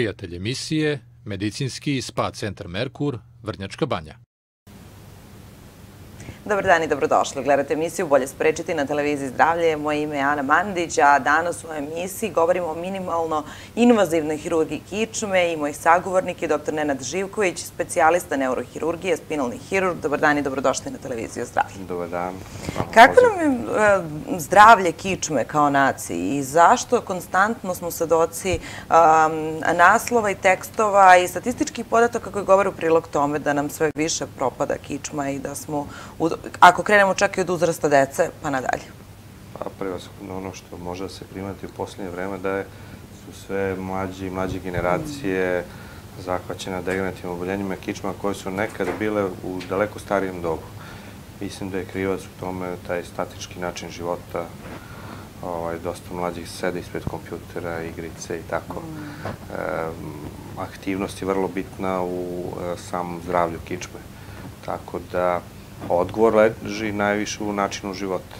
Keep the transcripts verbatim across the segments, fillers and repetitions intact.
prijatelj emisije, medicinski spa centar Merkur, Vrnjačka Banja. Dobar dan i dobrodošli. Gledate emisiju Bolje sprečiti na televiziji Zdravlje. Moje ime je Ana Mandić, a danas u emisiji govorimo o minimalno invazivnoj hirurgiji kičme i moj sagovornik je doktor Nenad Živković, specijalista neurohirurgije, spinalni hirurg. Dobar dan i dobrodošli na televiziju Zdravlje. Dobar dan. Kako nam je zdravlje kičme kao naciji i zašto konstantno smo svedoci naslova i tekstova i statističkih podataka koji govore u prilog tome da nam sve više propada kičma i da smo, ako krenemo čak i od uzrasta dece, pa nadalje? Pa prevashodno ono što može da se primati u posljednje vreme da su sve mlađe i mlađe generacije zahvaćene degenerativnim oboljenjima kičma koje su nekad bile u daleko starijem dobu. Mislim da je krivac u tome taj statički način života, dosta mlađih sede ispred kompjutera, igrice i tako. Aktivnost je vrlo bitna u samom zdravlju kičme. Tako da odgovor leži najviše u načinu života.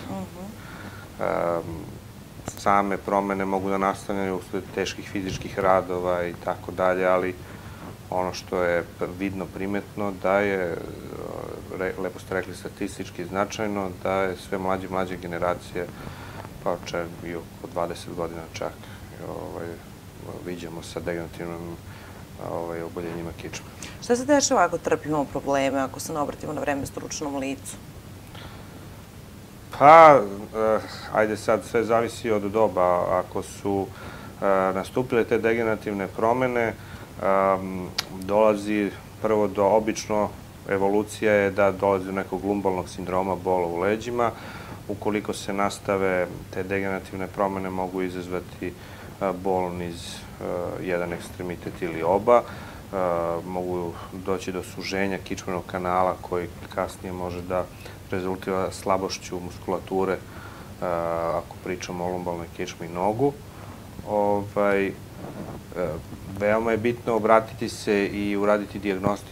Same promene mogu da nastavljaju usled teških fizičkih radova i tako dalje, ali ono što je vidno primetno da je, lepo ste rekli, statistički značajno, da je sve mlađe i mlađe generacije, pa čak i oko dvadeset godina čak, viđamo sa degenerativnim oboljenjima kičme. Šta se dešava ako trpimo probleme, ako se ne obratimo na vreme stručnom licu? Pa, ajde sad, sve zavisi od doba. Ako su nastupile te degenerativne promene, dolazi prvo do, obično, evolucija je da dolazi do nekog lumbalnog sindroma, bola u leđima. Ukoliko se nastave te degenerativne promene, mogu izazvati bol niz jedan ekstremitet ili oba. Mogu doći do suženja kičmenog kanala koji kasnije može da rezultira slabošću muskulature ako pričamo o lumbalnoj kičmi i nogu. Veoma je bitno obratiti se i uraditi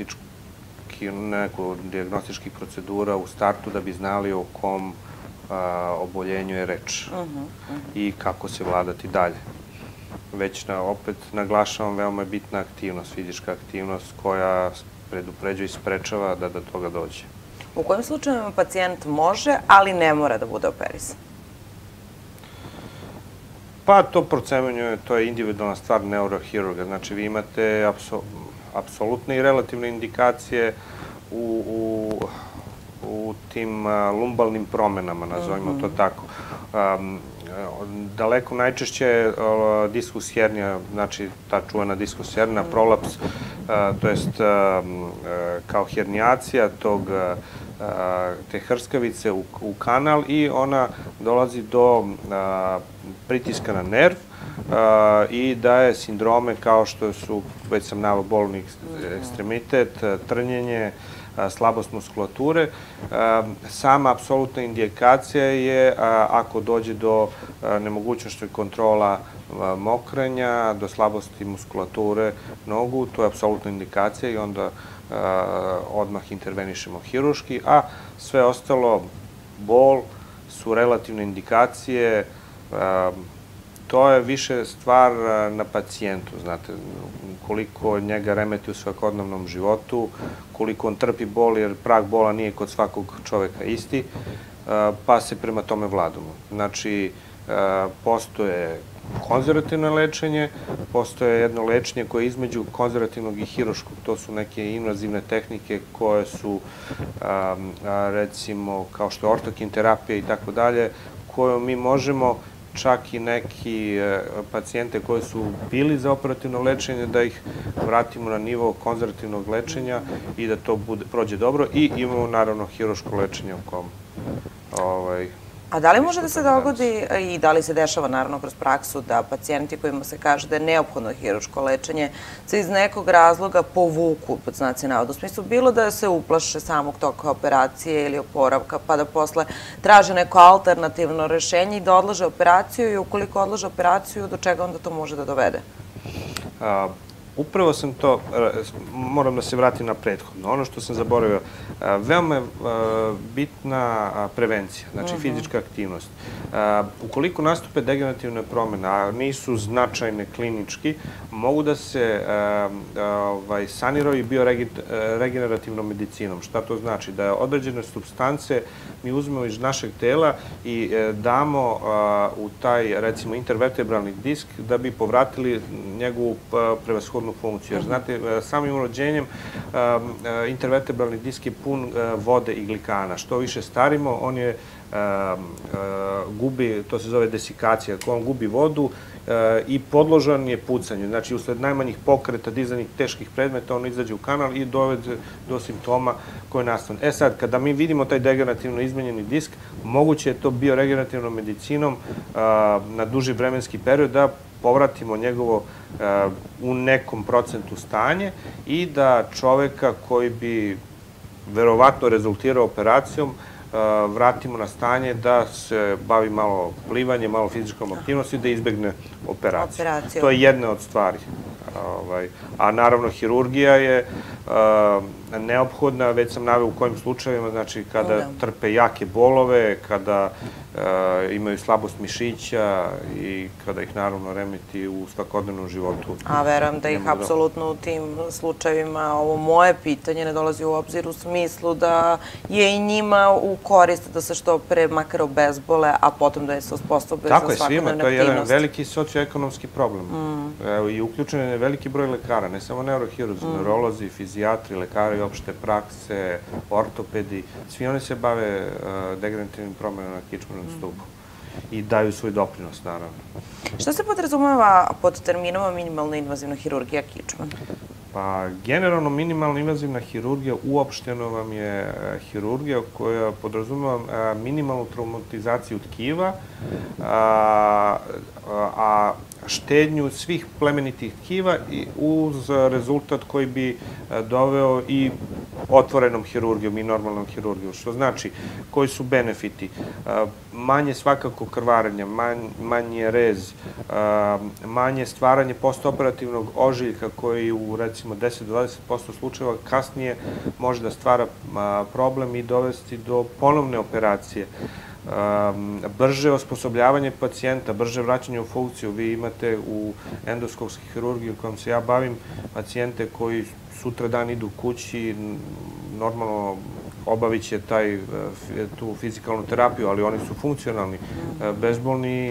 neku dijagnostičkih procedura u startu da bi znali o kom oboljenju je reč i kako se vladati dalje. Već opet naglašavam, veoma je bitna aktivnost, fizička aktivnost koja predupređuje i sprečava da do toga dođe. U kojem slučaju pacijent može, ali ne mora da bude operisan? Pa to procenjuje, to je individualna stvar neurohirurga. Znači vi imate apsolutne i relativne indikacije u tim lumbalnim promenama, nazovimo to tako. Daleko najčešće je diskus hernija, znači ta čuvena diskus hernija, prolaps, to jest kao hernijacija te hrskavice u kanal i ona dolazi do pritiska na nerv i daje sindrome kao što su, već sam naveo, bolni ekstremitet, trnjenje, slabost muskulature. Sama apsolutna indikacija je ako dođe do nemogućnosti kontrola mokrenja, do slabosti muskulature nogu, to je apsolutna indikacija i onda odmah intervenišemo hirurški, a sve ostalo, bol, su relativne indikacije. To je više stvar na pacijentu, znate, koliko njega remeti u svakodnevnom životu, koliko on trpi bol, jer prag bola nije kod svakog čoveka isti, pa se prema tome vladamo. Znači, postoje konzervativno lečenje, postoje jedno lečenje koje je između konzervativnog i hirurškog. To su neke invazivne tehnike koje su, recimo, kao što je ortokin terapija i tako dalje, koju mi možemo čak i neki pacijente koji su bili za operativno lečenje, da ih vratimo na nivo konzervativnog lečenja i da to prođe dobro. I imamo, naravno, hirurško lečenje u kom... A da li može da se dogodi i da li se dešava, naravno, kroz praksu da pacijenti kojima se kaže da je neophodno hirurško lečenje se iz nekog razloga povuku, pod znaci navoda, u smislu bilo da se uplaše samog toka operacije ili oporavka, pa da posle traže neko alternativno rešenje i da odlože operaciju i ukoliko odlože operaciju, do čega onda to može da dovede? Upravo sam to, moram da se vratim na prethodno. Ono što sam zaboravio, veoma je bitna prevencija, znači fizička aktivnost. Ukoliko nastupe degenerativne promene, a nisu značajne klinički, mogu da se saniraju bioregenerativnom medicinom. Šta to znači? Da određene supstance mi uzmemo iz našeg tela i damo u taj, recimo, intervertebralni disk da bi povratili njegovu prevashodnu funkciju. Jer, znate, samim rođenjem intervertebralni disk je pun vode i glikana. Što više starimo, on je gubi, to se zove desikacija, on gubi vodu i podložan je pucanju. Znači, usled najmanjih pokreta, dizanih teških predmeta, on izađe u kanal i dovede do simptoma koje nastane. E sad, kada mi vidimo taj degenerativno izmenjeni disk, moguće je to bioregenerativnom medicinom na duži vremenski period da povratimo njegovo u nekom procentu stanje i da čoveka koji bi verovatno rezultirao operacijom vratimo na stanje da se bavi malo plivanjem, malo fizičkom aktivnosti i da izbegne operaciju. To je jedna od stvari. A naravno, hirurgija je neophodna, već sam naveo u kojim slučajevima, znači kada trpe jake bolove, kada imaju slabost mišića i kada ih naravno remeti u svakodnevnom životu. A verujem da ih apsolutno u tim slučajevima ovo moje pitanje ne dolazi u obzir u smislu da je i njima u korist da se što pre makar obezbole, a potom da je se uspostavljaju za svakodnevne aktivnosti. Tako je, svima. To je jedan veliki socioekonomski problem. I uključen je veliki broj lekara, ne samo neurohirurzi, neurolozi, fizijatri, lekari opšte prakse, ortopedi. Svi oni se bave degenerativnim promenama na kičmenom stubu i daju svoj doprinos, naravno. Šta se podrazumeva pod terminom minimalno invazivna hirurgija kičmena? Pa, generalno minimalno invazivna hirurgija uopšteno vam je hirurgija koja podrazumeva minimalnu traumatizaciju tkiva, a štednju svih plemenitih tkiva uz rezultat koji bi doveo i otvorenom hirurgijom i normalnom hirurgijom. Što znači, koji su benefiti? Manje svakako krvarenja, manje rez, manje stvaranje postoperativnog ožiljka koji u recimo deset do dvadeset posto slučajeva kasnije može da stvara problem i dovesti do ponovne operacije. Brže osposobljavanje pacijenta, brže vraćanje u funkciju. Vi imate u endoskopskoj hirurgiji u kojom se ja bavim pacijente koji sutra dan idu kući, normalno obavit će tu fizikalnu terapiju, ali oni su funkcionalni, bezbolni,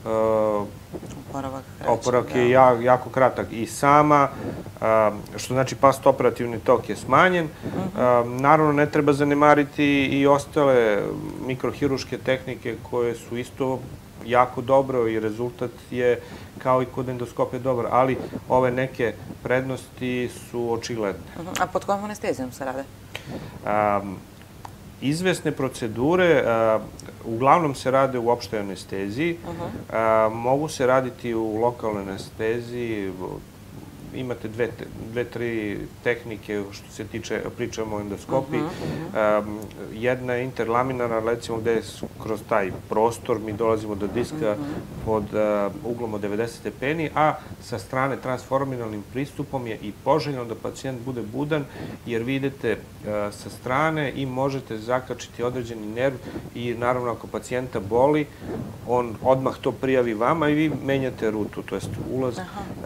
oporavak je jako kratak i sama, što znači postoperativni tok je smanjen. Naravno, ne treba zanemariti i ostale mikrohiruške tehnike koje su isto jako dobro i rezultat je kao i kod endoskopije dobar, ali ove neke prednosti su očigledne. A pod kojom anestezijom se rade? Izvesne procedure uglavnom se rade u opštoj anesteziji, mogu se raditi u lokalnoj anesteziji, imate dve, tri tehnike što se tiče, pričamo o endoskopiji. Jedna je interlaminarna, recimo gde je kroz taj prostor mi dolazimo do diska pod uglom od devedeset stepeni, a sa strane transforminalnim pristupom je i poželjno da pacijent bude budan, jer vi idete sa strane i možete zakačiti određeni nerv i naravno ako pacijenta boli, on odmah to prijavi vama i vi menjate rutu, to jest ulaz.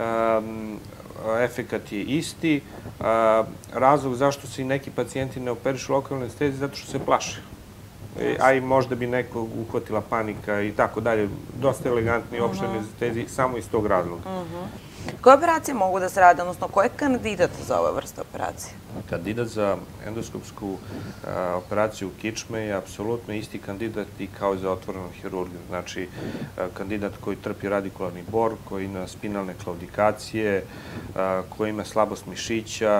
Efekat je isti. Razlog zašto se i neki pacijenti ne operišu u lokalnoj anesteziji zato što se plaše. A i možda bi nekog uhvatila panika i tako dalje. Dosta elegantni opštoj anesteziji samo iz tog razloga. Koje operacije mogu da se rade, odnosno ko je kandidat za ove vrste operacije? Kandidat za endoskopsku operaciju kičme je apsolutno isti kandidat i kao i za otvorenu hirurgiju. Znači, kandidat koji trpi radikularni bor, koji ima spinalne klaudikacije, koji ima slabost mišića.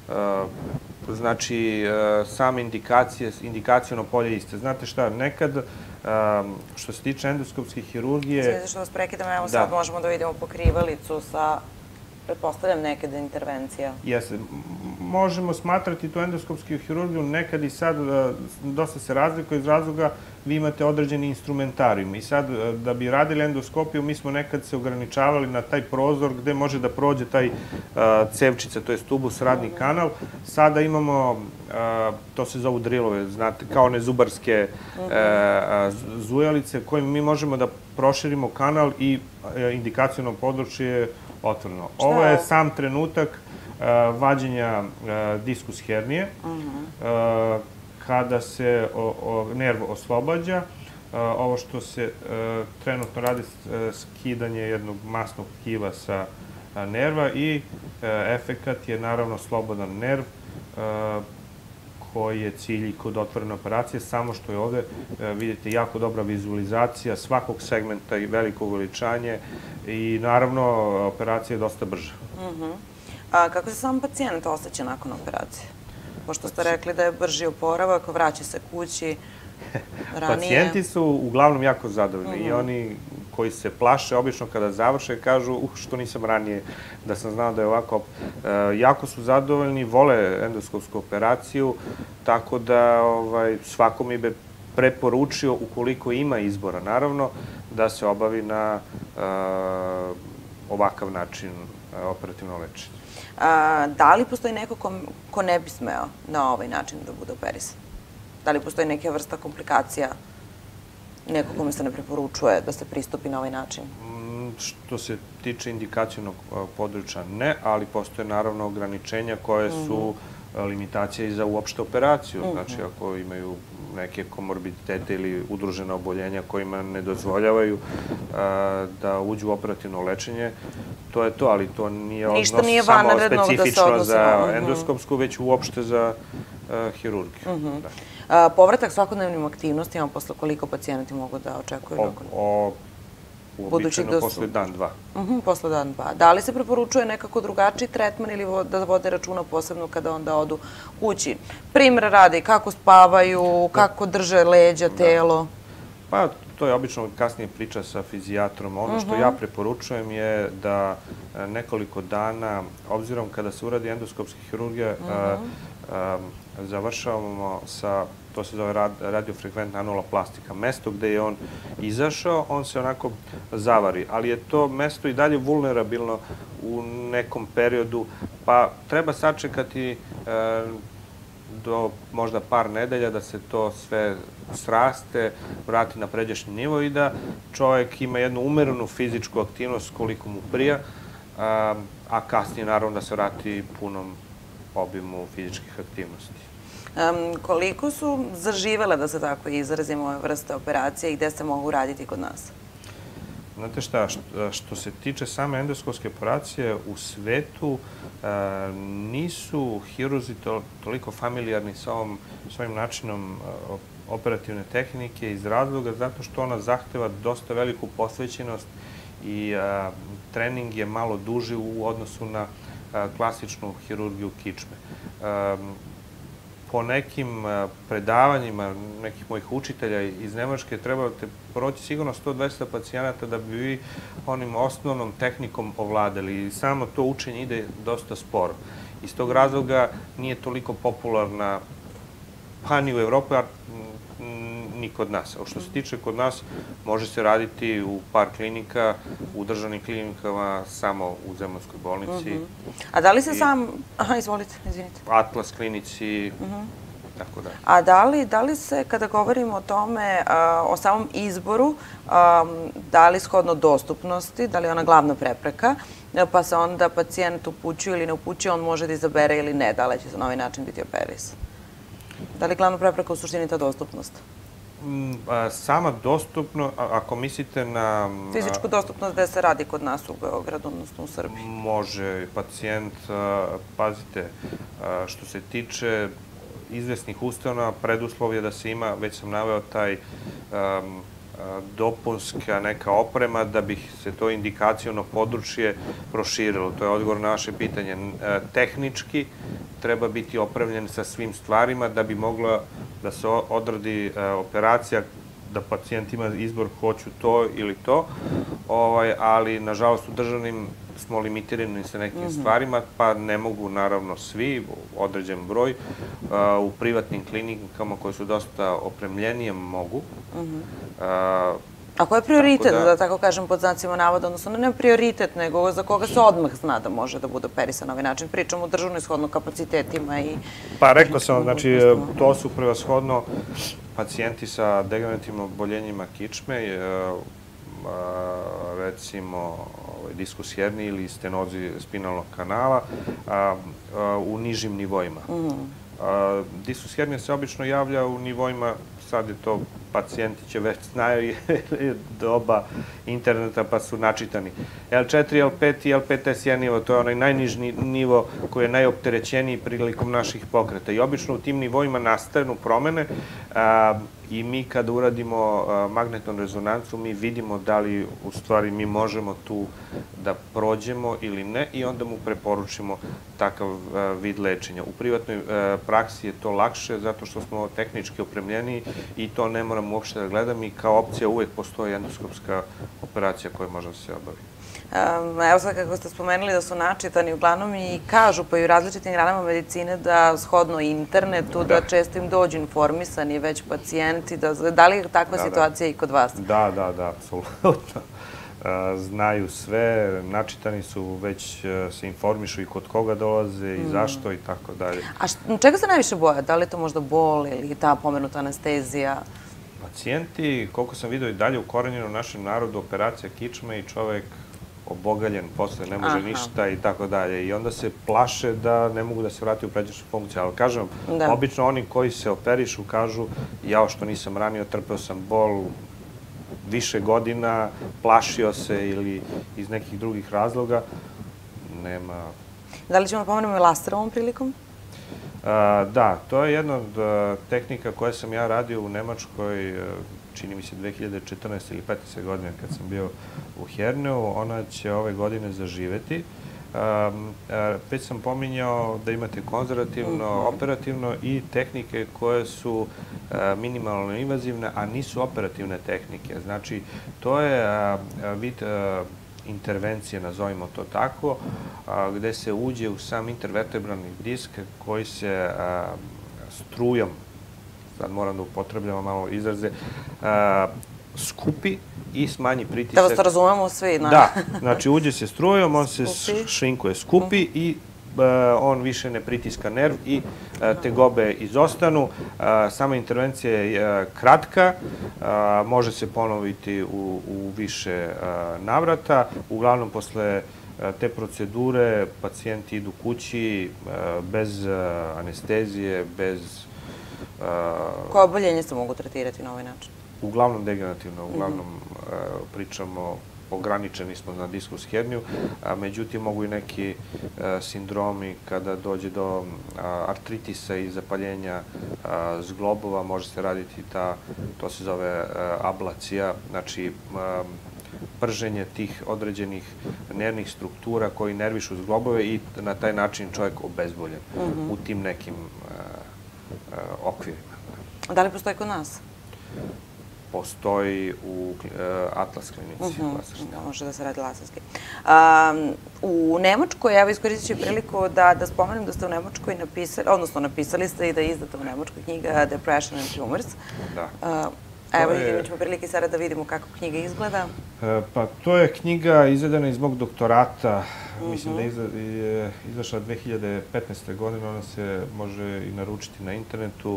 Znači, same indikacije, indikacijono polje iste. Znate šta, nekad što se tiče endoskopske hirurgije... Sve što vas prekidam, evo sad možemo da vidimo pokrivalicu sa pretpostavljam, nekada intervencija. Jeste. Možemo smatrati tu endoskopsku hirurgiju nekad i sad, dosta se razlikuje iz razloga, vi imate određeni instrumentarijum. I sad, da bi radili endoskopiju, mi smo nekad se ograničavali na taj prozor gde može da prođe taj cevčica, to je tubus, radni kanal. Sada imamo, to se zovu drilove, znate, kao one zubarske zujalice, kojim mi možemo da proširimo kanal i indikaciono područje je otvoreno. Ovo je sam trenutak vađenja diskus hernije, kada se nerv oslobađa. Ovo što se trenutno radi, skidanje jednog masnog tkiva sa nerva i efekat je naravno slobodan nerv, koji je cilj i kod otvorene operacije, samo što je ovde, vidite, jako dobra vizualizacija svakog segmenta i veliko uveličanje i naravno operacija je dosta brža. A kako se sam pacijent osjeća nakon operacije? Pošto ste rekli da je brži oporavak, vraća se kući ranije. Pacijenti su uglavnom jako zadovoljni i oni koji se plaše, obično kada završe, kažu uh, što nisam ranije, da sam znao da je ovako. Jako su zadovoljni, vole endoskopsku operaciju, tako da svako mi bi preporučio, ukoliko ima izbora, naravno, da se obavi na ovakav način operativno lečenje. Da li postoji neko ko ne bi smeo na ovaj način da bude operisan? Da li postoji neka vrsta komplikacija, neko kome se ne preporučuje da se pristupi na ovaj način? Što se tiče indikacijnog područja, ne, ali postoje naravno ograničenja koje su limitacije i za uopšte operaciju. Znači, ako imaju neke komorbiditete ili udružena oboljenja kojima ne dozvoljavaju da uđu u operativno lečenje, to je to, ali to nije samo specifično za endoskopsku, već uopšte za hirurgiju. Povratak svakodnevnim aktivnostima, posle koliko pacijenti mogu da očekuju? Uobičajeno posle dan, dva. Posle dan, dva. Da li se preporučuje nekako drugačiji tretman ili da vode računa posebno kada onda odu kući? Primjer radi, kako spavaju, kako drže leđa, telo? Pa, to je obično kasnije priča sa fizijatrom. Ono što ja preporučujem je da nekoliko dana, obzirom kada se uradi endoskopska hirurgija, završavamo sa, to se zove radiofrekventna anuloplastika. Mesto gde je on izašao, on se onako zavari, ali je to mesto i dalje vulnerabilno u nekom periodu, pa treba sačekati do možda par nedelja da se to sve sraste, vrati na pređašnji nivo i da čovjek ima jednu umerenu fizičku aktivnost koliko mu prija, a kasnije naravno da se vrati punom obimu fizičkih aktivnosti. Koliko su zaživele, da se tako izrazimo, ove vrste operacija i gde se mogu raditi kod nas? Znate šta, što se tiče same endoskopske operacije, u svetu nisu hirurzi toliko familijarni sa ovim načinom operativne tehnike iz razloga zato što ona zahteva dosta veliku posvećenost i trening je malo duži u odnosu na klasičnu hirurgiju kičme. Po nekim predavanjima nekih mojih učitelja iz Nemačke trebate proći sigurno sto do dvesta pacijenata da bi vi onim osnovnom tehnikom ovladali. I samo to učenje ide dosta sporo. Iz tog razloga nije toliko popularna pa ni u Evropi, a ni kod nas. Što se tiče kod nas, može se raditi u par klinika, u državnim klinikama, samo u Zemunskoj bolnici. A da li se sam... Aha, izvolite, izvinite. Atlas klinici, tako da. A da li se, kada govorimo o tome, o samom izboru, da li shodno dostupnosti, da li je ona glavna prepreka, pa se onda pacijent upućuje ili ne upućuje, on može da izabere ili ne, da li će se na ovaj način biti operisan? Da li je glavna prepreka u suštini ta dostupnost? Sama dostupnost, ako mislite na... Fizičku dostupnost gde se radi kod nas u Beogradu, odnosno u Srbiji? Može pacijent, pazite, što se tiče izvesnih ustanova, preduslov je da se ima, već sam naveo taj dopunska neka oprema da bi se to indikaciono područje proširilo. To je odgovor na naše pitanje. Tehnički treba biti opremljen sa svim stvarima da bi mogla da se odradi operacija, da pacijent ima izbor hoću to ili to, ali nažalost u državnim smo limitirani sa nekim stvarima, pa ne mogu naravno svi, određen broj. U privatnim klinikama koje su dosta opremljenije mogu. A ko je prioritet, da tako kažem, pod znacima navoda, odnosno ne prioritet, nego za koga se odmah zna da može da bude operisan na ovaj način? Pričamo o državnoj shodno kapacitetima i... Pa rekla sam, znači, to su prevashodno pacijenti sa degenerativnim oboljenjima kičme, recimo diskus herni ili stenozi spinalnog kanala u nižim nivoima. Diskus hernija se obično javlja u nivoima, sad je to, pacijenti će već znaju doba interneta pa su načitani. L četiri, L pet i L pet S jedan nivo, to je onaj najniži nivo koji je najopterećeniji prilikom naših pokreta. I obično u tim nivoima nastanu promene i mi kada uradimo magnetnu rezonancu, mi vidimo da li u stvari mi možemo tu da prođemo ili ne i onda mu preporučimo takav vid lečenja. U privatnoj praksi je to lakše zato što smo tehnički opremljeni i to ne moram uopšte da gledam i kao opcija uvek postoji endoskopska operacija koja može da se obavi. Evo sad kako ste spomenuli da su načitani, uglavnom i kažu pa i u različitim granama medicine da shodno internetu, da često im dođu informisani već pacijenti. Da li je takva situacija i kod vas? Da, da, da, apsolutno. Znaju sve, načitani su, već se informišu i kod koga dolaze i zašto i tako dalje. A čega se najviše boja? Da li je to možda bol ili ta pomenuta anestezija? Pacijenti, koliko sam vidio i dalje ukorenjeno u našem narodu, operacija kičme i čovek obogaljen, posle ne može ništa i tako dalje. I onda se plaše da ne mogu da se vrati u pređašnju funkciju. Ali kažem, obično oni koji se operišu kažu jao što nisam ranio, trpeo sam bol više godina, plašio se ili iz nekih drugih razloga. Nema... Da li ćemo pomenemo i laser ovom prilikom? Da, to je jedna od tehnika koje sam ja radio u Nemačkoj, čini mi se dve hiljade četrnaeste ili petnaeste godine kad sam bio u Herneu. Ona će ove godine zaživeti. Već sam pominjao da imate konzervativno, operativno i tehnike koje su minimalno invazivne, a nisu operativne tehnike. Znači, to je vid intervencije, nazovimo to tako, gde se uđe u sam intervertebralni disk koji se strujom, sad moram da upotrebljam malo izraze, skupi i smanji pritisak. Da vas to razumemo svi. Da, znači uđe se strujom, on se šrinkuje, skupi i on više ne pritiska nerv i tegobe izostanu. Sama intervencija je kratka, može se ponoviti u više navrata. Uglavnom, posle te procedure pacijenti idu kući bez anestezije, bez... Koje oboljenje se mogu tretirati na ovaj način? Uglavnom degenerativno, uglavnom pričamo, ograničeni smo na diskus herniju, međutim mogu i neki sindromi kada dođe do artritisa i zapaljenja zglobova, može se raditi ta, to se zove ablacija, znači prženje tih određenih nervnih struktura koji nervišu zglobove i na taj način čovjek obezboljen u tim nekim okvirima. Da li postoji kod nas? Postoji u Atlas klinici. Može da se radi laserski. U Nemačkoj, evo iskoristit ću priliku da spomenem da ste u Nemačkoj napisali, odnosno napisali ste i da je izdata u Nemačkoj knjiga Depression and Tumors. Da. Evo, imat ćemo prilike sada da vidimo kako knjiga izgleda. Pa, to je knjiga izvedena iz mog doktorata. Mislim da je izašla dve hiljade petnaeste. godine, ona se može i naručiti na internetu.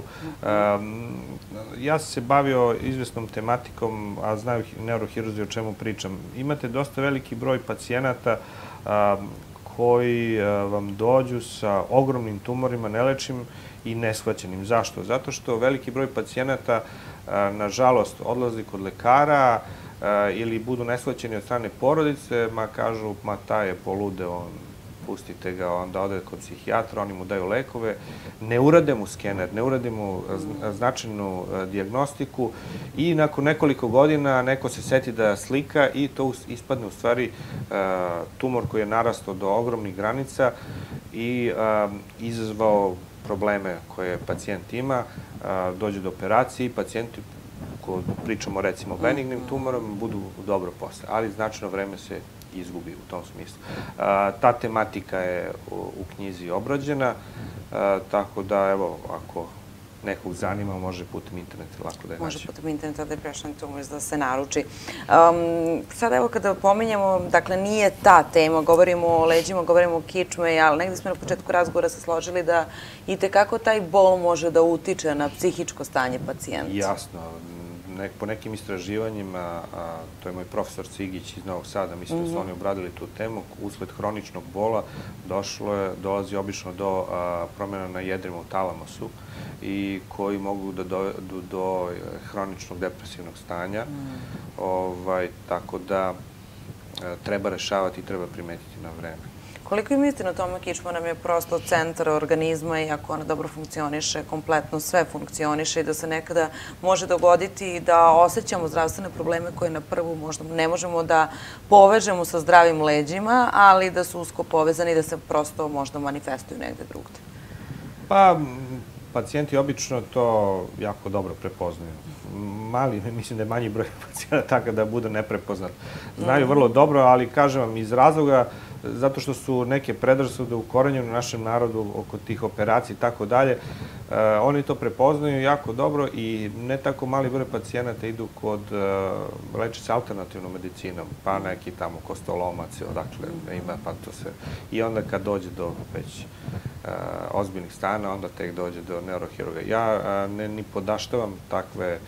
Ja sam se bavio izvesnom tematikom, a znaju neurohirurzi o čemu pričam. Imate dosta veliki broj pacijenata koji vam dođu sa ogromnim tumorima, nelečim i neshvaćenim. Zašto? Zato što veliki broj pacijenata, nažalost, odlazi kod lekara ili budu neshvaćeni od strane porodice, ma kažu, ma taj je polude, on, pustite ga, onda ode kod psihijatra, oni mu daju lekove, ne urade mu skener, ne urade mu značajnu dijagnostiku i nakon nekoliko godina neko se seti da slika i to ispadne u stvari tumor koji je narastao do ogromnih granica i izazvao probleme koje pacijent ima, dođe do operacije i pacijenti ako pričamo recimo o benignim tumorama, budu dobro posle, ali značajno vreme se izgubi u tom smislu. Ta tematika je u knjizi obrađena, tako da, evo, ako nekog zanima, može putem interneta lako da je naći. Može putem interneta Depression Tumors da se naruči. Sada evo kada pominjamo, dakle nije ta tema, govorimo o leđima, govorimo o kičme, ali negde smo na početku razgovora se složili da i tekako taj bol može da utiče na psihičko stanje pacijenta. Jasno. Po nekim istraživanjima, to je moj profesor Cigić iz Novog Sada, mislim da su oni obradili tu temu, usled hroničnog bola dolazi obično do promjena na jedrima u talamusu i koji mogu da dovedu do hroničnog depresivnog stanja. Tako da treba rešavati i treba primetiti na vreme. Koliko im istina o tome, kičma nam je prosto centar organizma i ako ona dobro funkcioniše, kompletno sve funkcioniše i da se nekada može dogoditi da osjećamo zdravstvene probleme koje na prvu možda ne možemo da povežemo sa zdravim leđima, ali da su usko povezani i da se prosto možda manifestuju negde drugde. Pa, pacijenti obično to jako dobro prepoznaju. Mali, mislim da je manji broj pacijenta tako da bude neprepoznat. Znaju vrlo dobro, ali kažem vam iz razloga zato što su neke predrasude ukorenjene u našem narodu oko tih operacija i tako dalje. Oni to prepoznaju jako dobro i ne tako mali broj pacijenata idu kod leče se alternativnom medicinom, pa neki tamo kostolomac, odakle ima, pa to se... I onda kad dođe do već ozbiljnih stana, onda tek dođe do neurohiruga. Ja ne ni podaštavam takve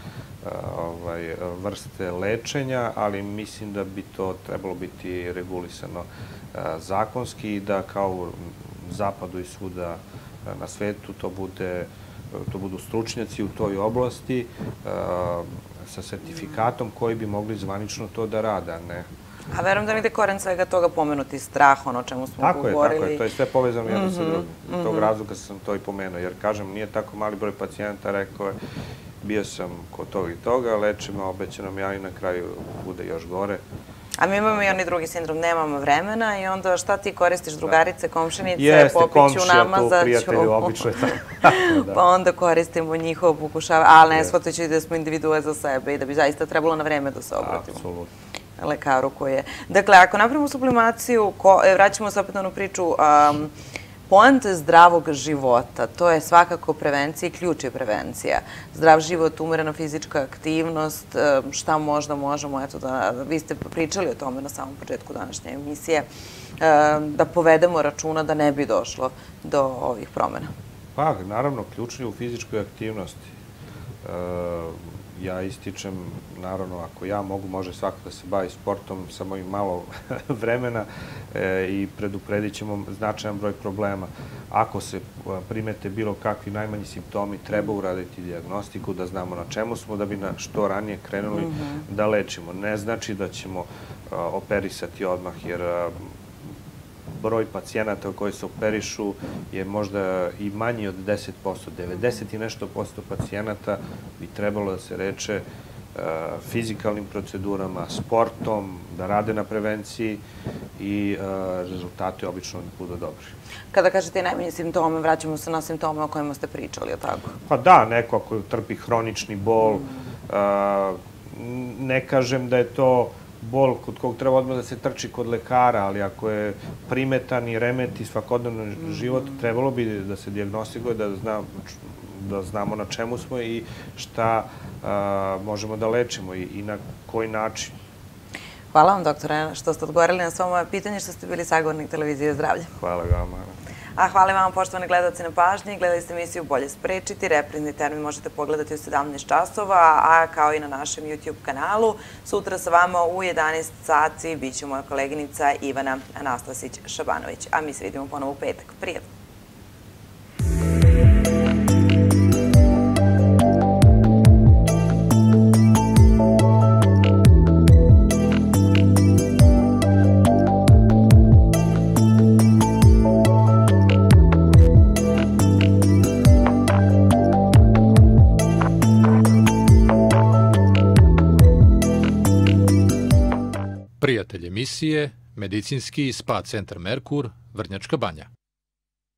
vrste lečenja, ali mislim da bi to trebalo biti regulisano zakonski i da kao u zapadu i svuda na svetu to budu stručnjaci u toj oblasti sa sertifikatom koji bi mogli zvanično to da rade, a ne... A verujem da negde koren svega toga pomenuti strah, ono o čemu smo govorili. Tako je, tako je. To je sve povezano jedno sa drugim. Iz tog razloga sam to i pomenuo, jer kažem, nije tako mali broj pacijenta rekao je bio sam kod toga i toga, lečimo, obećano mi, ali na kraju bude još gore. A mi imamo i onaj drugi sindrom, nemamo vremena i onda šta ti koristiš, drugarice, komšinice, popiću namazać. Jeste, komšija, tu prijatelju, obično je tako. Pa onda koristimo njihovo pokušavanje, ali ne shvatajući da smo individue za sebe i da bi zaista trebalo na vreme da se obratimo. Apsolutno. Lekaru koji je. Dakle, ako napravimo sublimaciju, vraćamo se opet na onu priču, poenta zdravog života, to je svakako prevencija i ključ je prevencija. Zdrav život, umerena fizička aktivnost, šta možda možemo, eto da, vi ste pričali o tome na samom početku današnje emisije, da povedemo računa da ne bi došlo do ovih promjena. Pa, naravno, ključ je u fizičkoj aktivnosti. Ja ističem, naravno, ako ja mogu, može svako da se bavi sportom, samo i malo vremena i predupredit ćemo značajan broj problema. Ako se primete bilo kakvi najmanji simptomi, treba uraditi dijagnostiku, da znamo na čemu smo, da bi na što ranije krenuli da lečimo. Ne znači da ćemo operisati odmah, jer broj pacijenata koji se operišu je možda i manji od deset posto. devedeset i nešto posto pacijenata bi trebalo da se leče fizikalnim procedurama, sportom, da rade na prevenciji i rezultati obično budu dobri. Kada kažete i najmanji simptome, vraćamo se na simptome o kojima ste pričali, je li tako? Pa da, neko ako trpi hronični bol, ne kažem da je to bol kod kog treba odmah da se trči kod lekara, ali ako je primetan i remeti svakodnevno život, trebalo bi da se dijagnostikuje, da znamo na čemu smo i šta možemo da lečimo i na koji način. Hvala vam, doktore, što ste odgovorili na svo moje pitanje, što ste bili sagovornik Televizije Zdravlje. Hvala vama. A hvala vam, poštovani gledalci, na pažnji. Gledali ste emisiju Bolje sprečiti. Reprizni termin možete pogledati u sedamnaest časova, a kao i na našem YouTube kanalu. Sutra sa vama u jedanaest sati bit će moja koleginica Ivana Anastasić-Šabanović. A mi se vidimo ponovo u petak. Prijatno. Prijatelj emisije, medicinski spa centar Merkur, Vrnjačka Banja.